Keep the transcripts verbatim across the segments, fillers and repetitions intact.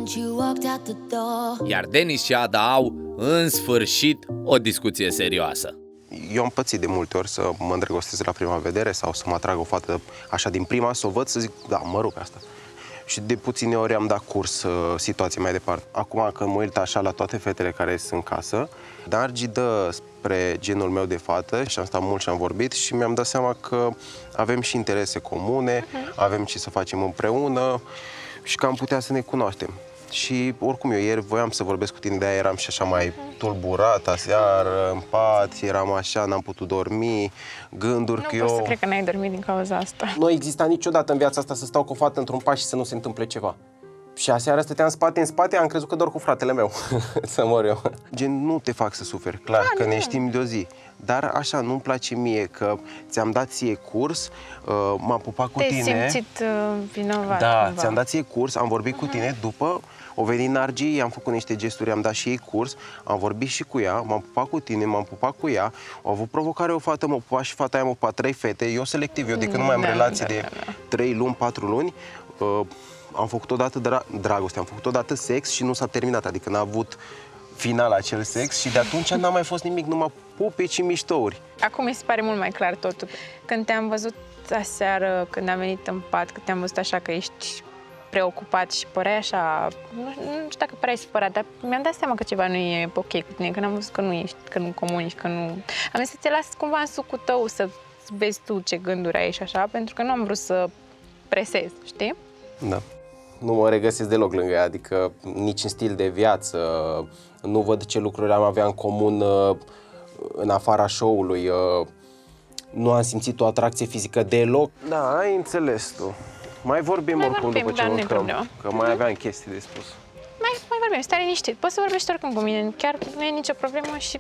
Iar Denis și Ada au, în sfârșit, o discuție serioasă. Eu am pățit de multe ori să mă îndrăgostesc la prima vedere sau să mă atrag o fată așa din prima, să o văd, să zic, da, mă rog asta. Și de puține ori am dat curs uh, situației mai departe. Acum, când mă uit așa la toate fetele care sunt în casă, Dargi dă spre genul meu de fată și am stat mult și am vorbit și mi-am dat seama că avem și interese comune, uh-huh. avem ce să facem împreună și că am putea să ne cunoaștem. Și oricum eu ieri voiam să vorbesc cu tine, de-aia eram și așa mai tulburat aseară, în pat, eram așa, n-am putut dormi, gânduri nu că eu... Nu pot eu... să cred că n-ai dormit din cauza asta. Nu exista niciodată în viața asta să stau cu o fată într-un pas și să nu se întâmple ceva. Și aseară stăteam spate în spate, am crezut că dorm cu fratele meu, să mor eu. Gen, nu te fac să suferi, clar, da, că ne știm de o zi. Dar așa, nu-mi place mie că ți-am dat ție curs, uh, m-am pupat cu Te-ai tine. simțit uh, vinovat. Da, ți-am dat ție curs, am vorbit uh-huh. cu tine, după o venit Nargi, i-am făcut niște gesturi, am dat și ei curs, am vorbit și cu ea, m-am pupat cu tine, m-am pupat cu ea, au avut provocare o fată, m-a pupat și fata aia m-a pupat trei fete, eu selectiv, eu de când nu mai am da, relații da, de da, da. trei luni, patru luni, uh, am făcut odată dra dragoste, am făcut odată sex și nu s-a terminat, adică n-a avut final acel sex și de atunci n-a mai fost nimic, numai pupe și miștouri. Acum mi se pare mult mai clar totul. Când te-am văzut aseară, când am venit în pat, când te-am văzut așa că ești preocupat și păreai așa, nu, nu știu dacă păreai supărat, dar mi-am dat seama că ceva nu e ok cu tine, când am văzut că nu ești, că nu comunici, că nu... Am zis să te las cumva în sucul tău, să vezi tu ce gânduri ai și așa, pentru că nu am vrut să presez, știi? Da. Nu mă regăsesc deloc lângă ea, adică nici în stil de viață, nu văd ce lucruri am avea în comun în afara show-ului, nu am simțit o atracție fizică deloc. Da, ai înțeles tu. Mai vorbim mai oricum vorbim, după ce urcăm, că mai mm-hmm. aveam chestii de spus. Mai, mai vorbim, stai liniștit, poți să vorbești oricum cu mine, chiar nu e nicio problemă și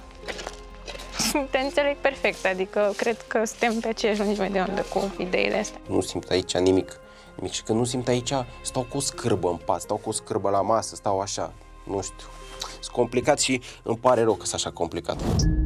te înțeleg perfect, adică cred că suntem pe aceeași lungime de undă cu ideile astea. Nu simt aici nimic. Nimic. Și când nu simt aici, stau cu o scârbă în pat, stau cu o scârbă la masă, stau așa, nu știu. Sunt complicat și îmi pare rău că sunt așa complicat.